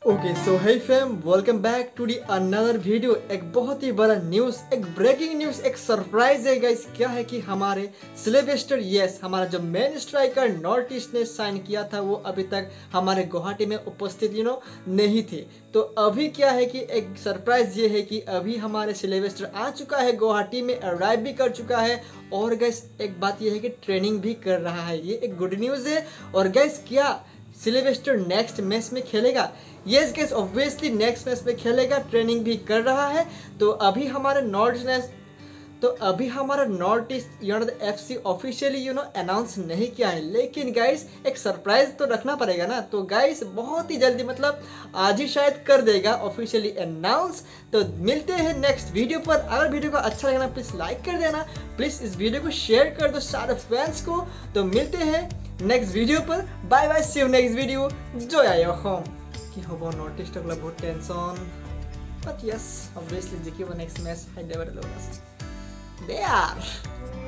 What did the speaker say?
Okay so hey fam, welcome back to the another video. एक बहुत ही बड़ा न्यूज़, एक ब्रेकिंग न्यूज़, एक सरप्राइज है गाइस। क्या है कि हमारे सिलेबस्टर हमारा जो मेन स्ट्राइकर नॉर्थ ईस्ट ने साइन किया था वो अभी तक हमारे गुवाहाटी में उपस्थित नहीं थे। तो अभी क्या है कि एक सरप्राइज ये है कि अभी हमारे सिलेबस्टर आ चुका है, गुवाहाटी में अराइव भी कर चुका है। और गाइस एक बात ये है कि ट्रेनिंग भी कर रहा है, ये एक गुड न्यूज़ है। और गाइस क्या सिलेबस्टर नेक्स्ट मैच में खेलेगा? Yes guys, obviously next match में खेलेगा, ट्रेनिंग भी कर रहा है। तो अभी हमारे North East FC officially announce नहीं किया है, लेकिन गाइस एक सरप्राइज तो रखना पड़ेगा ना। तो गाइस बहुत ही जल्दी, मतलब आज ही शायद कर देगा ऑफिशियली अनाउंस। तो मिलते हैं नेक्स्ट वीडियो पर। अगर वीडियो को अच्छा लगा प्लीज लाइक कर देना, प्लीज इस वीडियो को शेयर कर दो सारे फ्रेंड्स को। तो मिलते हैं नेक्स्ट वीडियो पर। Bye bye, see you next video. जय होम কি হ'ব নৰ্থ ইষ্টক লৈ বহুত টেনশ্যন, বাট য়েছ অবভিয়াছলি জিকিব নেক্সট মেচ হায়দৰাবাদৰ লগত আছে। দে আৰ